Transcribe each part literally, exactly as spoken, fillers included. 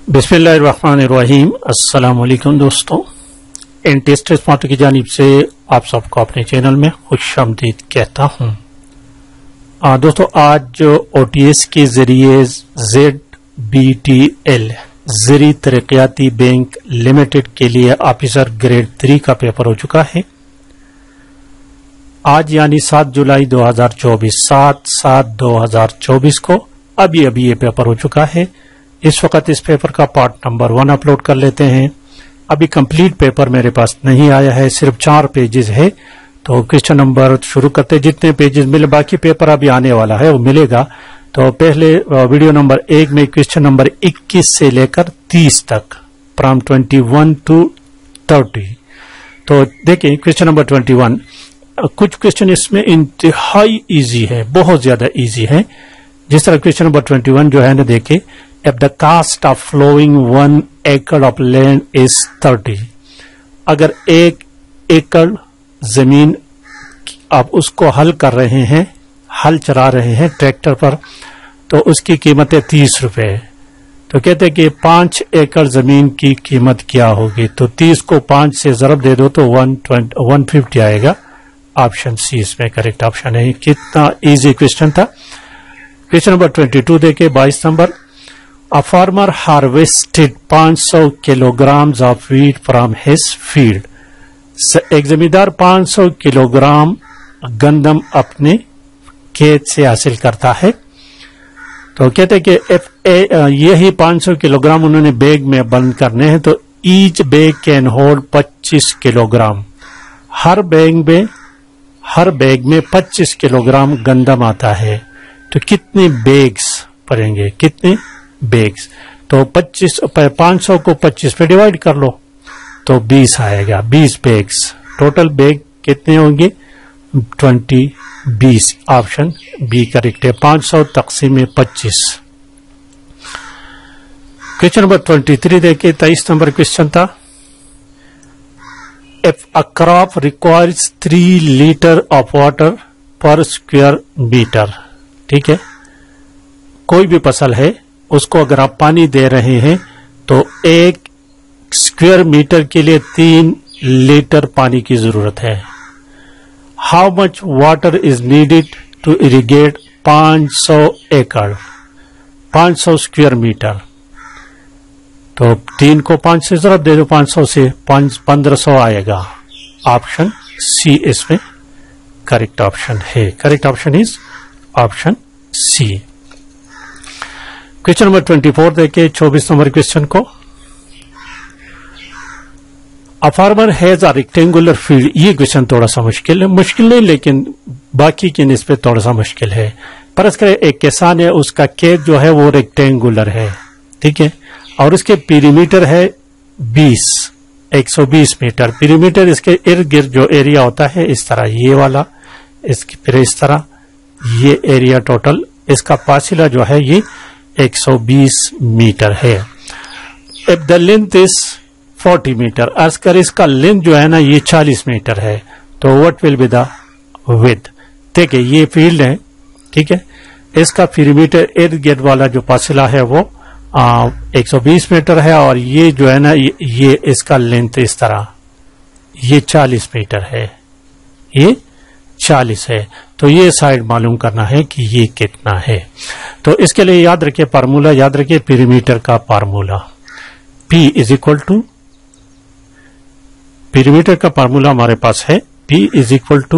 बिस्मिल्लाहिर्रहमानिर्रहीम। अस्सलाम वालेकुम दोस्तों, इन टेस्ट स्मार्ट की जानिब से आप सबको अपने चैनल में खुशामदीद कहता हूँ। आ, दोस्तों आज जो ओटीएस के जरिए Z B T L Zarai Taraqiati bank limited के लिए ऑफिसर ग्रेड थ्री का पेपर हो चुका है। आज यानी सात जुलाई दो हजार चौबीस सात सात दो हजार चौबीस को अभी अभी ये पेपर हो चुका है। इस वक्त इस पेपर का पार्ट नंबर वन अपलोड कर लेते हैं। अभी कंप्लीट पेपर मेरे पास नहीं आया है, सिर्फ चार पेजेस है। तो क्वेश्चन नंबर शुरू करते, जितने पेजेस मिले, बाकी पेपर अभी आने वाला है वो मिलेगा। तो पहले वीडियो नंबर एक में क्वेश्चन नंबर इक्कीस से लेकर तीस तक, from twenty one to thirty. तो देखिए क्वेश्चन नंबर ट्वेंटी वन, कुछ क्वेश्चन इसमें इंतहाई इजी है, बहुत ज्यादा इजी है। जिस तरह क्वेश्चन नंबर ट्वेंटी वन जो है ना, देखिए, if the cost of flowing one acre of land is thirty, अगर एक एकड़ जमीन आप उसको हल कर रहे हैं, हल चला रहे हैं ट्रैक्टर पर, तो उसकी कीमत है तीस रुपए। तो कहते हैं कि पांच एकड़ जमीन की कीमत क्या होगी, तो तीस को पांच से जरब दे दो तो वन ट्वेंटी वन फिफ्टी आएगा। ऑप्शन सी इसमें करेक्ट ऑप्शन है। कितना इजी क्वेश्चन था। क्वेश्चन नंबर ट्वेंटी टू देखे, बाईस नंबर, A farmer harvested पाँच सौ kilograms of wheat from his field. एक जमींदार पाँच सौ किलोग्राम गंदम अपने खेत से हासिल करता है। तो कहते हैं कि एफ ए यही पाँच सौ किलोग्राम उन्होंने बैग में बंद करने हैं। तो ईच बैग कैन होल्ड पच्चीस किलोग्राम। हर बैग में हर बैग में पच्चीस किलोग्राम गंदम आता है। तो कितने बैग्स पड़ेंगे, कितने बैग्स? तो पच्चीस पाँच सौ को पच्चीस पे डिवाइड कर लो तो बीस आएगा, बीस बैग्स। टोटल बैग कितने होंगे? ट्वेंटी, बीस। ऑप्शन बी करेक्ट है। पाँच सौ तकसीम पच्चीस। क्वेश्चन नंबर ट्वेंटी थ्री देखिए, तेईस नंबर क्वेश्चन था। If a crop requires three litre of water पर स्क्वायर मीटर, ठीक है, कोई भी फसल है उसको अगर आप पानी दे रहे हैं तो एक स्क्वायर मीटर के लिए तीन लीटर पानी की जरूरत है। How much water is needed to irrigate पाँच सौ एकड़, पाँच सौ स्क्वायर मीटर। तो तीन को पांच से जरूर दे दो, पाँच सौ से पांच पंद्रह सौ आएगा। ऑप्शन सी इसमें करेक्ट ऑप्शन है। Correct option is option C. Question number twenty four देखिए, चौबीस नंबर क्वेश्चन को। A farmer has a rectangular field. ये क्वेश्चन थोड़ा सा मुश्किल है, मुश्किल नहीं लेकिन बाकी की निस्बत थोड़ा सा मुश्किल है। फर्ज करें एक किसान है, उसका खेत जो है वो रेक्टेंगुलर है, ठीक है, और उसके पीरीमीटर है बीस, एक सौ बीस मीटर। पीरीमीटर इसके इर्द गिर्द जो एरिया होता है इस तरह, ये वाला, इसकी फिर इस तरह, ये एरिया टोटल, इसका फासिला जो है ये एक सौ बीस मीटर है। If the length is forty metre, अगर इसका लेंथ जो है ना ये चालीस मीटर है, तो what will be the width? देखिए ये फील्ड है, ठीक है, इसका पीरीमीटर इर्द गिर्द वाला जो फासिला है वो आ, एक सौ बीस मीटर है, और ये जो है ना ये, ये इसका लेंथ इस तरह, ये चालीस मीटर है, ये चालीस है। तो ये साइड मालूम करना है कि ये कितना है। तो इसके लिए याद रखिए फार्मूला, याद रखिए पीरीमीटर का formula. P is equal to, perimeter का फार्मूला हमारे पास है P is equal to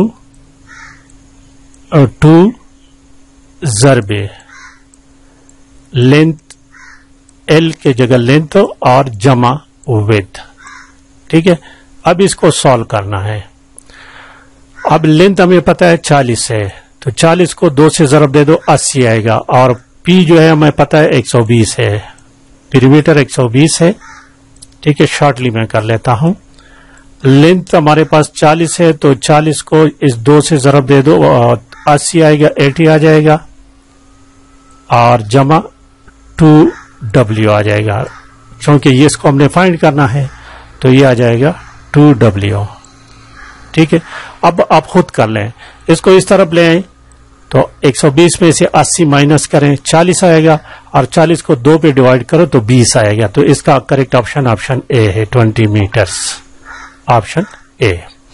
two जरबे लेंथ, L के जगह लेंथ और जमा विड्थ, ठीक है। अब इसको सॉल्व करना है। अब लेंथ हमें पता है चालीस है, तो चालीस को दो से जरब दे दो, अस्सी आएगा। और P जो है हमें पता है एक सौ बीस है, पीरीमीटर एक सौ बीस है, ठीक है। शॉर्टली मैं कर लेता हूं। लेंथ हमारे पास चालीस है, तो चालीस को इस दो से जरब दे दो और अस्सी आएगा, अस्सी आ जाएगा, और जमा टू डब्ल्यू आ जाएगा, क्योंकि ये इसको हमने फाइंड करना है, तो ये आ जाएगा टू डब्ल्यू, ठीक है। अब आप खुद कर लें, इसको इस तरफ ले आए, तो एक सौ बीस में से अस्सी माइनस करें चालीस आएगा, और चालीस को दो पे डिवाइड करो तो बीस आएगा। तो इसका करेक्ट ऑप्शन ऑप्शन ए है, twenty metres, option A.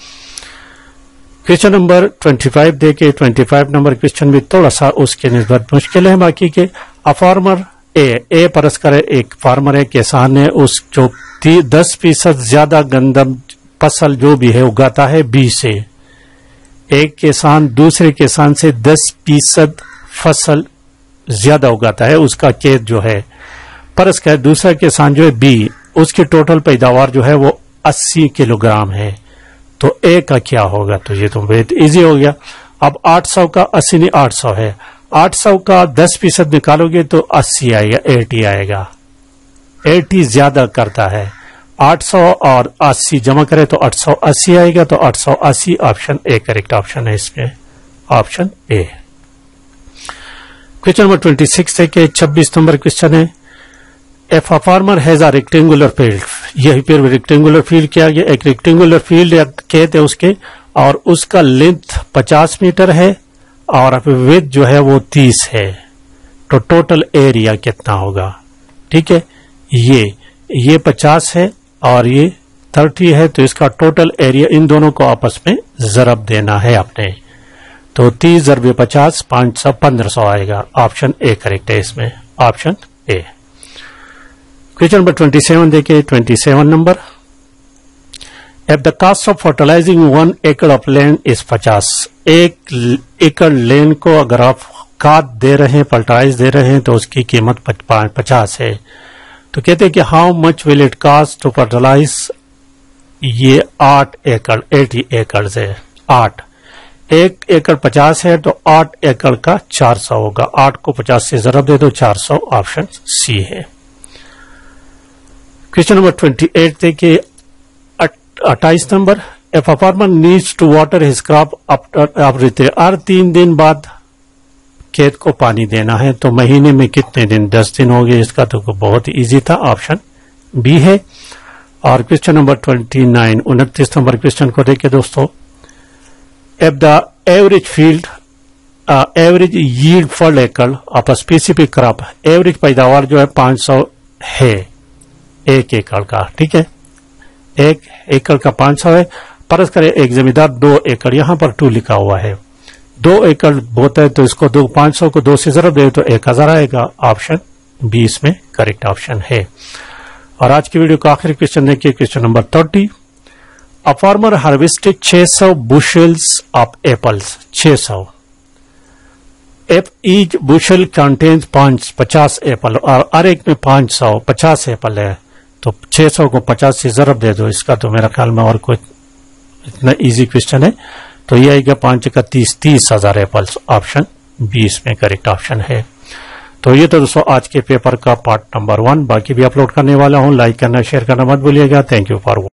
Question number पच्चीस देखे, पच्चीस नंबर क्वेश्चन भी थोड़ा सा उसके निस्बत मुश्किल है बाकी के। अ फार्मर ए ए परस करे, एक फार्मर है, किसान है, उस जो दस फीसद ज्यादा गंदम फसल जो भी है उगाता है बी से। एक किसान दूसरे किसान से दस फीसद फसल ज्यादा उगाता है, उसका खेत जो है परस करे दूसरा किसान जो है बी, उसकी टोटल पैदावार जो है वो अस्सी किलोग्राम है। तो ए का क्या होगा? तो ये तो बहुत इजी हो गया। अब आठ सौ का अस्सी नहीं आठ सौ है, आठ सौ का दस फीसद निकालोगे तो अस्सी आएगा, एटी आएगा। एटी ज्यादा करता है, आठ सौ और अस्सी जमा करें तो आठ सौ अस्सी आएगा। तो आठ सौ अस्सी ऑप्शन ए करेक्ट ऑप्शन है इसमें, ऑप्शन ए। क्वेश्चन नंबर छब्बीस देखिए, छब्बीस नंबर क्वेश्चन है, if a farmer has a rectangular field, यही फिर रेक्टेंगुलर फील्ड किया गया, एक रेक्टेंगुलर फील्ड या खेत है उसके, और उसका लेंथ पचास मीटर है और विड्थ जो है वो तीस है। तो टोटल एरिया कितना होगा? ठीक है, ये ये पचास है और ये तीस है, तो इसका टोटल एरिया इन दोनों को आपस में जरब देना है आपने। तो तीस जरबे पचास, पांच सौ पंद्रह सौ आएगा, ऑप्शन ए करेक्ट है इसमें, ऑप्शन ए। क्वेश्चन नंबर सत्ताईस देखिए, सत्ताईस number, if the cost of fertilising one एकड़ ऑफ लैंड इज पचास, एक एकड़ लैंड को अगर आप खाद दे रहे हैं, फर्टिलाइज दे रहे हैं, तो उसकी कीमत पचास है। तो कहते हैं कि how much will it cost to fertilise, ये आठ एकड़, एटी एकड़ है, आठ एक एकड़ पचास है, तो आठ एकड़ का चार सौ होगा, आठ को पचास से जरब दे दो चार सौ, ऑप्शन सी है। क्वेश्चन नंबर अट्ठाईस देखिए, अट्ठाईस number, if a farmer needs to water his crop after, हर तीन दिन बाद खेत को पानी देना है, तो महीने में कितने दिन? दस दिन हो गए, इसका तो बहुत इजी था, ऑप्शन बी है। और क्वेश्चन नंबर उनतीस उनतीस नंबर क्वेश्चन को देखिए दोस्तों, if the average field average yield for एकड़ of a specific crop, average पैदावार जो है पांच सौ है एक एकड़ का, ठीक है, एक एकड़ का पांच सौ है, परस करें एक जमींदार दो एकड़, यहां पर टू लिखा हुआ है, दो एकड़ होता है, तो इसको दो पांच सौ को दो से जरब दे तो एक हजार आएगा, ऑप्शन बी इसमें करेक्ट ऑप्शन है। और आज की वीडियो का आखिरी क्वेश्चन देखिए, क्वेश्चन नंबर तीस, अ फार्मर हार्वेस्टेड छह सौ बुशेल्स ऑफ एप्पल्स, छह सौ, इफ ईच बुशेल कंटेन्स पांच पचास एप्पल, और हर एक में पांच सौ पचास एप्पल है, तो छह सौ को पचास से जरब दे दो, इसका तो मेरा ख्याल में और कोई इतना इजी क्वेश्चन है। तो ये आएगा पांच का तीस, तीस हजार एप्पल्स, ऑप्शन बी इसमें करेक्ट ऑप्शन है। तो ये तो दोस्तों आज के पेपर का पार्ट नंबर वन, बाकी भी अपलोड करने वाला हूं, लाइक करना शेयर करना मत भूलिएगा। Thank you for